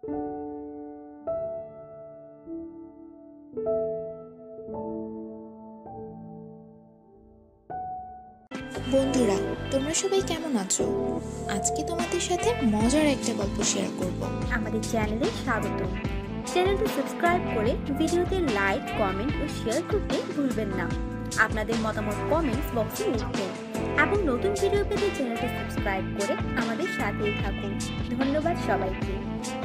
বন্ধুরা, তোমরা সবাই কেমন আছো? আজকে তোমাদের সাথে মজার একটা গল্প শেয়ার করব। আমাদের চ্যানেলে স্বাগত। চ্যানেলটি সাবস্ক্রাইব করে ভিডিওতে লাইক, কমেন্ট ও শেয়ার করতে ভুলবেন না। আপনাদের মতামত কমেন্টস বক্সে লিখবেন এবং নতুন ভিডিও পেতে চ্যানেলটি সাবস্ক্রাইব করে আমাদের সাথেই থাকুন। ধন্যবাদ সবাইকে।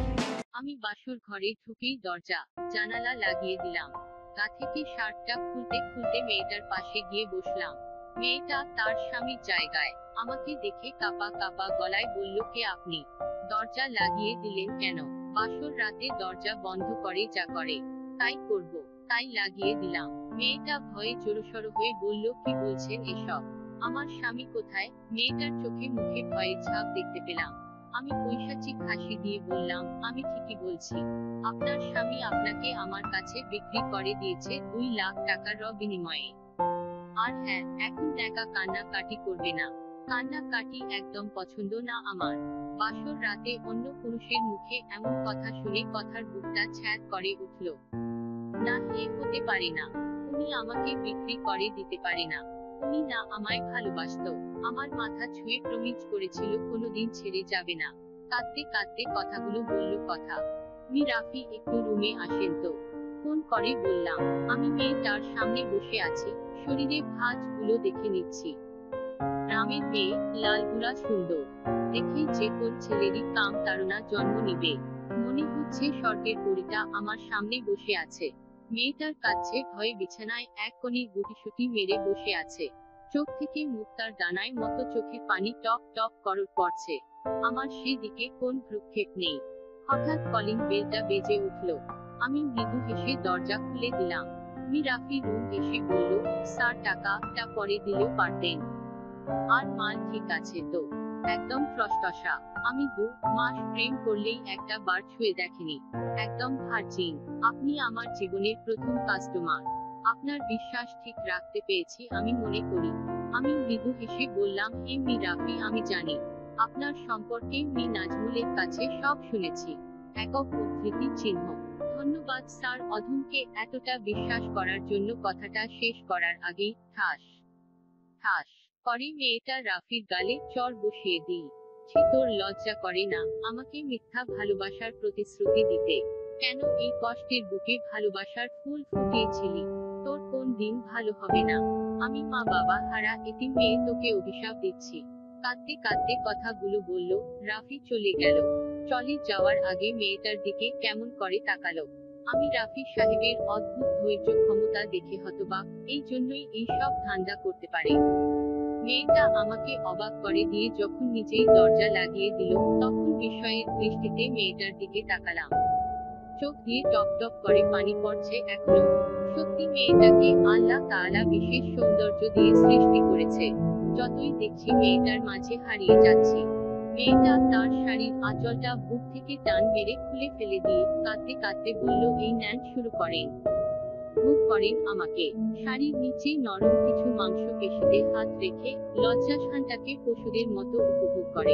আমি বাসর ঘরে ঢুকেই দরজা জানালা লাগিয়ে দিলাম। গা থেকে শার্টটা খুলতে খুলতে মেয়েটার পাশে গিয়ে বসলাম। মেয়েটা তার স্বামীর জায়গায় আমাকে দেখে কাপা কাপা গলায় বলল, কে আপনি? দরজা লাগিয়ে দিলেন কেন? বাসর রাতে দরজা বন্ধ করে যা করে তাই করব, তাই লাগিয়ে দিলাম। মেয়েটা ভয়ে জড়সড় হয়ে বলল, কি বলছেন এসব? আমার স্বামী কোথায়? মেয়েটার চোখে মুখে ভয়ের ছাপ দেখতে পেলাম। আমি পৈশাচিক হাসি দিয়ে বললাম, আমি ঠিকই বলছি। আপনার স্বামী আপনাকে আমার কাছে বিক্রি করে দিয়েছে 2 লাখ টাকার বিনিময়ে। আর হ্যাঁ, এখন একা কান্নাকাটি করবে না। কান্নাকাটি একদম পছন্দ না আমার। বাসর রাতে অন্য পুরুষের মুখে এমন কথা শুনে কথার বুকটা ছ্যাদ করে উঠল। না, এ হতে পারে না। উনি আমাকে বিক্রি করে দিতে পারে না। উনি না আমায় ভালোবাসতো। আমার মাথা ছুঁয়ে প্রমিজ করেছিল কোনোদিন ছেড়ে যাবে না। কাঁদতে কাঁদতে কথাগুলো বলল কথা। রাফি একটু রুমে আসেন তো। ফোন করে বললাম, আমি মেয়েটার সামনে বসে আছি, শরীরে ভাঁজগুলো দেখে নিচ্ছি। গ্রামের মেয়ে, লালগুড়া সুন্দর, দেখে যে কোন ছেলেরই কাম তাড়না জন্ম নিবে। মনে হচ্ছে স্বর্গের পরীটা আমার সামনে বসে আছে। মেয়েটার কাছে ভয়ে বিছানায় এক কোণে গুটিসুটি মেরে বসে আছে। চোখ থেকে মুক্তার দানায় মতো চোখে পানি টপ টপ করে পড়ছে। আমার সেই দিকে কোন ভ্রুক্ষেপ নেই। হঠাৎ কলিং বেলটা বেজে উঠল। আমি মৃদু হেসে দরজা খুলে দিলাম। রাফি রুম এসে বলল, স্যার, টাকাটা পরে দিলেও পারতেন। আর মাল ঠিক আছে তো? একদম টসটসা। আমি 2 মাস প্রেম করলেই একটা বার ছুঁয়ে দেখেনি। একদম ভার্জিন। আপনি আমার জীবনের প্রথম কাস্টমার। আপনার বিশ্বাস ঠিক রাখতে পেরেছি আমি মনে করি। আমি মৃদু হেসে বললাম, রাফি, আমি জানি আপনার সম্পর্কে নাজমুলের কাছে সব শুনেছি। একক উদ্ধৃতি চিহ্ন। ধন্যবাদ স্যার অধমকে এতটা বিশ্বাস করার জন্য। কথাটা শেষ করার আগেই ঠাস ঠাস করে মেয়েটা রাফির গালে চড় বসিয়ে দিই। সে তোর লজ্জা করে না আমাকে মিথ্যা ভালোবাসার প্রতিশ্রুতি দিতে? কেন এই কষ্টের বুকে ভালোবাসার ফুল ফুটিয়েছিলি? তোর কোন দিন ভালো হবে না। আমি মা বাবা হারা এতিম মেয়ে, তোকে অভিশাপ দিচ্ছি। কাঁদতে কাঁদতে কথাগুলো বলল। রাফি চলে গেল। চলে যাওয়ার আগে মেয়েটার দিকে কেমন করে তাকালো। আমি রাফি সাহেবের অদ্ভুত ধৈর্য ক্ষমতা দেখে হতবাক। এই জন্যই এই সব ধান্দা করতে পারে। মেয়েটা আমাকে অবাক করে দিয়ে যখন নিজেই দরজা লাগিয়ে দিল, তখন বিস্ময়ের দৃষ্টিতে মেয়েটার দিকে তাকালাম। চোখ দিয়ে টপ টপ করে পানি পড়ছে এখনো। সত্যি মেয়েটাকে আল্লাহ তাআলা বিশেষ সৌন্দর্য দিয়ে সৃষ্টি করেছে। যতই দেখছি মেয়েটার মাঝে হারিয়ে যাচ্ছি। মেয়েটা তার শাড়ির আঁচলটা বুক থেকে টান মেরে খুলে ফেলে দিয়ে কাঁদতে কাঁদতে বলল, এই নেন শুরু করেন। বুক করেন আমাকে। শাড়ির নিচে নরম কিছু মাংস পেশিতে হাত রেখে লজ্জাস্থানটাকে পশুদের মতো উপভোগ করে।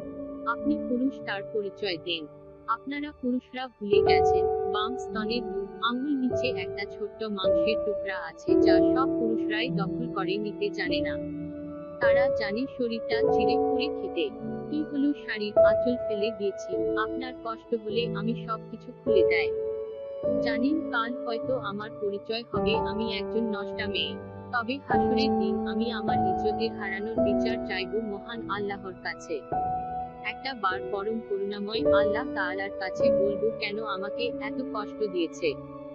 আপনি পুরুষ, তার পরিচয় দেন। আপনারা পুরুষরা ভুলে গেছেন, বাম স্তনের 2 আঙ্গুল নিচে একটা ছোট্ট মাংসের টুকরা আছে যা সব পুরুষরাই দখল করে নিতে জানে না। তারা জানে শরীরটা চিড়ে ফুঁড়ে খেতে। কি হলো, শাড়ির আঁচল ফেলে দিয়েছি। আপনার কষ্ট হলে আমি সবকিছু খুলে দেয়। জানেন কাল হয়তো আমার পরিচয় হবে আমি একজন নষ্টা মেয়ে। তবে হাসরের দিন আমি আমার ইজ্জতের হারানোর বিচার চাইব মহান আল্লাহর কাছে। একটা বার পরম করুণাময় আল্লাহ তাআলার কাছে বলবো, কেন আমাকে এত কষ্ট দিয়েছে।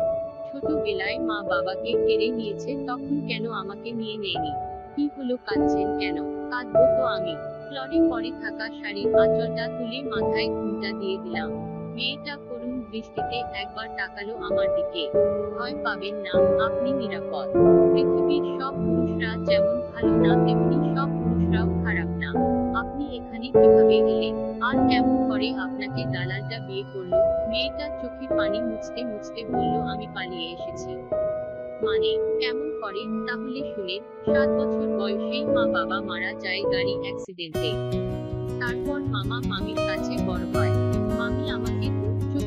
ছোটবেলায় মা বাবাকে কেড়ে নিয়েছে, তখন কেন আমাকে নিয়ে নেয়নি? কি হলো, কাঁদছেন কেন? কাঁদবো তো আমি। ফ্লোরে পড়ে থাকা শাড়ির আঁচলটা তুলে মাথায় ঘুমটা দিয়ে দিলাম। মেয়েটা করুণ দৃষ্টিতে একবার তাকালো আমার দিকে। ভয় পাবেন না, আপনি নিরাপদ। পৃথিবীর সব পুরুষরা যেমন ভালো না, তেমনি সব পুরুষরাও খারাপ না। আপনি এখানে কিভাবে এলেন? আর কেমন করে আপনাকে দালালটা বিয়ে করলো? মেয়েটা চোখের পানি মুছতে মুছতে বলল, আমি পালিয়ে এসেছি। মানে, কেমন করে? তাহলে শুনেন। 7 বছর বয়সেই মা বাবা মারা যায় গাড়ি অ্যাক্সিডেন্টে। তারপর মামা মামির কাছে বড় হয়। মামি আমাকে 2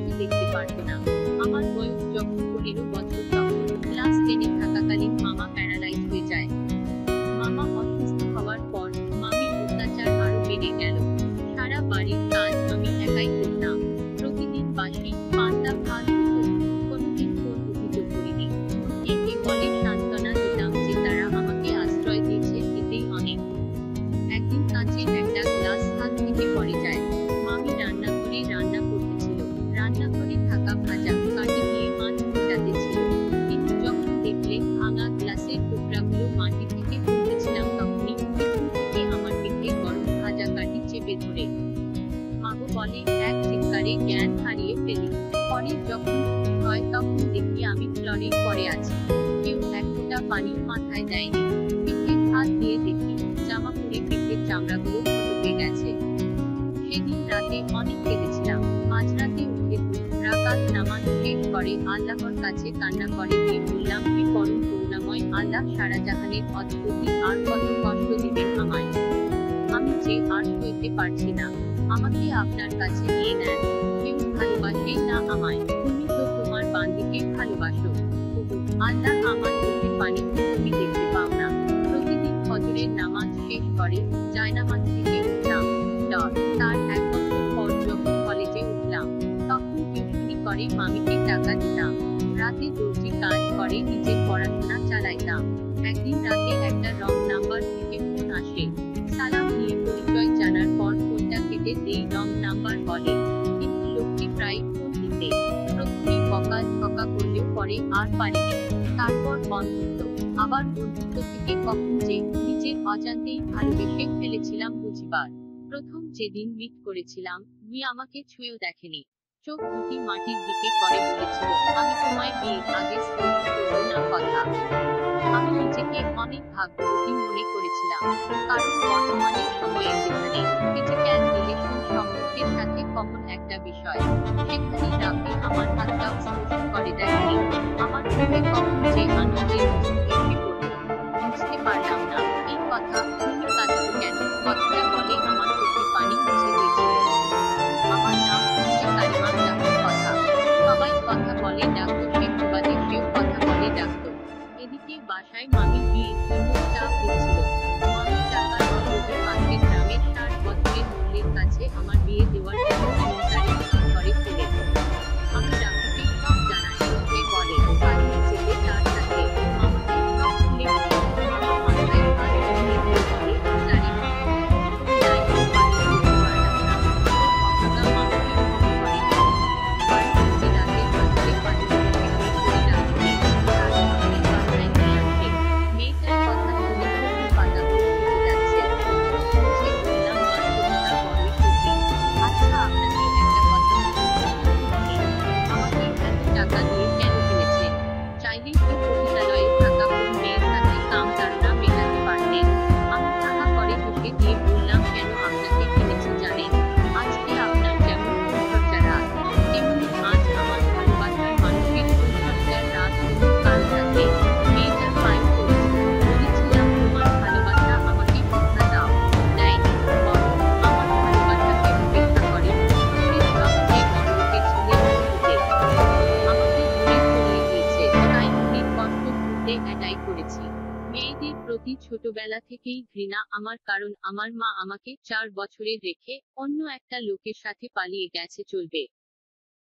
চিৎকারে জ্ঞান হারিয়ে ফেলি। পরে যখন হয় তখন দেখি আমি ফ্লোরে পড়ে আছি। কেউ এক ফোঁটা পানি মাথায় দেয়নি। পিঠে হাত দিয়ে দেখি জামা পরে পিঠের চামড়াগুলো ফটকে গেছে। সেদিন রাতে অনেক কেঁদেছিলাম। মাঝরাতে উঠে রাকাত নামাজ শেষ করে আল্লাহর কাছে কান্না করে দিয়ে বললাম, হে পরম করুণাময় আল্লাহ, সারা জাহানের অধিপতি, আর কত কষ্ট দিবেন আমায়। আমি যে আর সইতে পারছি না। আমাকে আপনার কাছে নিয়ে নেন। কেউ ভালোবাসে না আমায়। তুমি তো তোমার বান্দিকে ভালোবাসো। ওগো আল্লাহ, আমার চোখের পানি তুমি দেখতে পাও না। প্রতিদিন ফজরের নামাজ শেষ করে জায়নামাজ থেকে উঠলাম। তার 1 বছর পর যখন কলেজে উঠলাম তখন টিউশনি করে মামিকে টাকা দিতাম। রাতে দর্জি কাজ করে নিজের পড়াশোনা চালাইতাম। একদিন রাতে একটা রং নাম্বার থেকে ফোন আসে। সালাম নিয়ে পরিচয় জানার পর ফোনটা কেটে দেই। রং নাম্বার বলে, কিন্তু লোকটি প্রায় ফোন দিতে। প্রথমে বকা করলেও পরে আর পারিনি। তারপর বন্ধুত্ব, আবার বন্ধুত্ব থেকে কখন যে নিজের অজান্তেই ভালোবেসে ফেলেছিলাম বুঝিবার। প্রথম যেদিন মিট করেছিলাম আমাকে ছুঁয়েও দেখেনি। চোখ দুটি মাটির দিকে করে বলেছিল, আমি তোমায় বিয়ের আগে স্পর্শ করবো না কথা। আমি নিজেকে অনেক ভাগ্যবতী মনে করেছিলাম, কারণ বর্তমানের সময়ে যেখানে ফিজিক্যাল রিলেশন সম্পর্কের সাথে কমন একটা বিষয়, সেখানে রাতে আমার হাতটাও স্পর্শ করে দেখেনি। আমার চোখে কখন যে আনন্দের মুহূর্ত এসে পড়ল বুঝতে পারলাম না। এই কথা, তুমি কাঁদছো কেন, কথাটা বলে আমার চোখে পানি মুছে দিয়েছিল। আমার নাম হচ্ছে কারিমা জাহান কথা। সবাই কথা বলে ডাকতো, সে প্রবাদে সেও কথা বলে ডাকতো। এদিকে বাসায় মামি বিয়ের জন্য চাপ দিচ্ছিল। মামি টাকার অভাবে পাশের গ্রামের 60 বছরের মূল্যের কাছে আমার বিয়ে দেওয়ার জন্য তারিখ ঠিক করে ফেলে। আমি রাকিকে সব জানাই। সে বলে পালিয়ে যেতে তার সাথে। আমাকে সব খুলে বলে। মামা মাথায় হাত বুলিয়ে দিয়ে বলে, জানি মা, নাই পালিয়ে যেতে পারলাম না। তোর অভাগা মামাকে ফোন করে না। বাড়ি থেকে রাতের বাজারে পালিয়ে যেতে হয়ে রাখতে তার সঙ্গে বাসায় নিয়ে আসে। মেয়েটার কথা শুনে চোখের পাতাগুলো ভিজে যাচ্ছে। চোখ মুছে বললাম, বাস্তবতা বড়ই কঠিন। আচ্ছা, আপনাকে একটা কথা বলি, আমাকে এত টাকা দিয়ে কেন কিনেছেন? চাইলেই তো পতিতালয়ে থাকা কোন মেয়ের সাথে কামতাড়না মেটাতে পারতেন। আমি তাহা করে হেসে দিয়ে বললাম, কেন আপনাকে কিনেছি জানেন? আজকে আপনার যেমন ফুলসজ্জার রাত, তেমনি আজ আমার ভালোবাসার মানুষের ফুলসজ্জার রাত। কাল রাতে মেয়েটার পায়ে পড়েছি। বলেছিলাম, তোমার ভালোবাসা আমাকে কথা দাও। দেয়নি, বরং আমার ভালোবাসাকে উপেক্ষা করে শেষ রক্তে বড়লোকের ছেলে হতে আমাকে দূরে সরিয়ে দিয়েছে। তাই মনের কষ্ট ভুলতে এটাই করেছি। মেয়েদের প্রতি ছোটবেলা থেকেই ঘৃণা আমার, কারণ আমার মা আমাকে 4 বছরের রেখে অন্য একটা লোকের সাথে পালিয়ে গেছে। চলবে